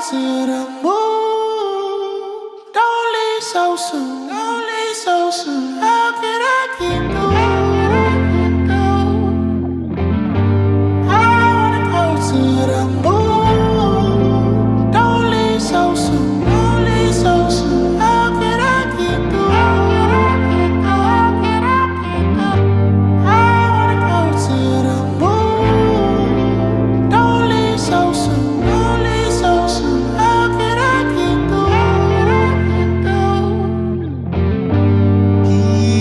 to the moon. Don't leave so soon. Don't leave so soon. How can I keep going? I wanna go to the moon. Don't leave so soon. Don't leave so soon. How can I keep going? I wanna go to the moon. Don't leave so soon. Don't leave so soon. How can I keep going?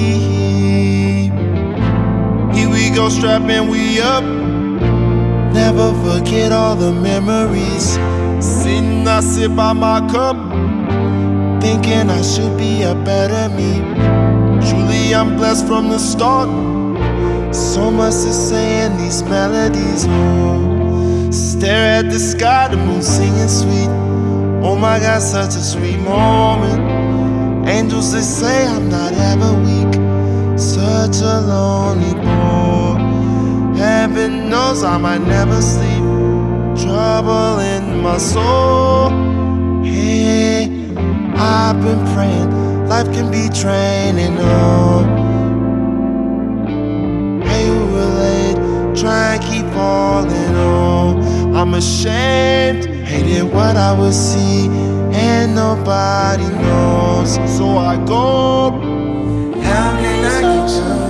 Here we go, strapping we up. Never forget all the memories. Sitting, I sit by my cup, thinking I should be a better me. Truly, I'm blessed from the start. So much to say in these melodies. Oh, stare at the sky, the moon singing sweet. Oh my God, such a sweet moment. Angels, they say I'm not ever weak. Such a lonely boy. Heaven knows I might never sleep. Trouble in my soul. Hey, I've been praying. Life can be draining. Oh, hey, who relate? Try and keep falling. Oh, I'm ashamed. Hated what I would see, and nobody knows. So I go. How can I keep